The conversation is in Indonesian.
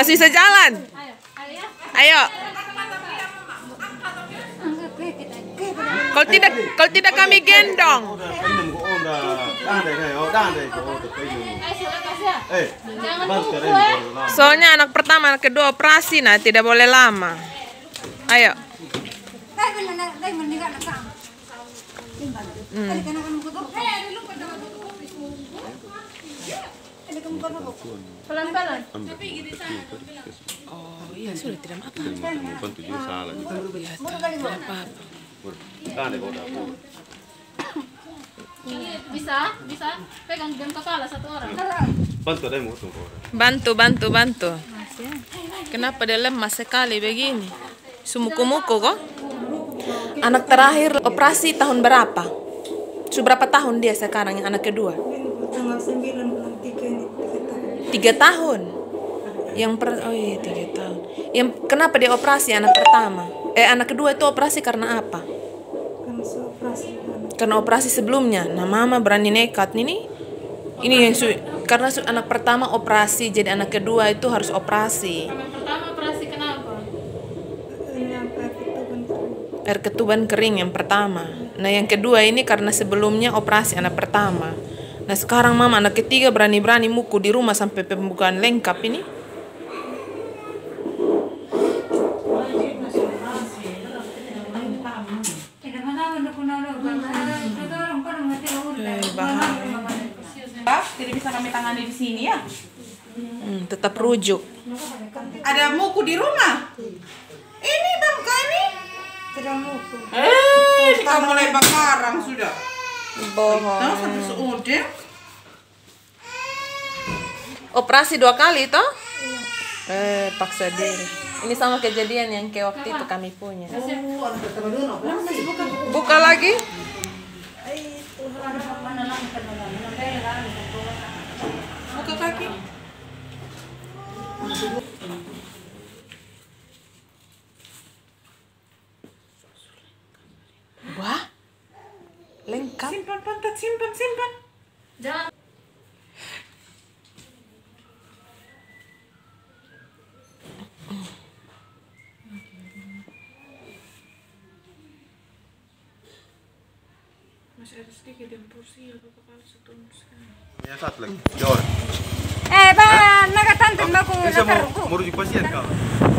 masih bisa jalan. Ayo. Kalau tidak kami gendong. Soalnya anak pertama, anak kedua operasi, nah tidak boleh lama. Ayo. Pelan-pelan. Oh iya, sudah tidak apa-apa. Tidak apa-apa. Bisa pegang jam kepala satu orang. Bantu. Kenapa dia lemas sekali begini? Sumuku-muku kok. Anak terakhir operasi tahun berapa? Sudah berapa tahun dia sekarang yang anak kedua? Tanggal 9 bulan 3 tahun. Oh iya 3 tahun. Kenapa dia operasi anak pertama? Anak kedua itu operasi karena apa? Karena operasi sebelumnya. Nah mama berani nekat ini yang karena anak pertama operasi, jadi anak kedua itu harus operasi. Anak pertama operasi kenapa? Air ketuban kering yang pertama. Nah yang kedua ini karena sebelumnya operasi anak pertama. Nah sekarang mama anak ketiga berani-berani muku di rumah sampai pembukaan lengkap ini. Tidak bisa kami tangani di sini ya. Tetap rujuk. Ada muku di rumah. Ini bangka ini. Tidak muku. Kamu mulai bakarang sudah. Bohong. Tahu sampai seudin. Operasi 2 kali toh? Paksa diri. Ini sama kejadian yang kayak waktu itu kami punya. Buka lagi. Buka kaki. Wah. Lengkap. Simpan pantat, simpan. Jangan. Masih ada sedikit yang porsi kepala satu sekali. Ya satu lagi. Jor. Bang, nakatantin aku. Bisa mau rujuk pasien kau?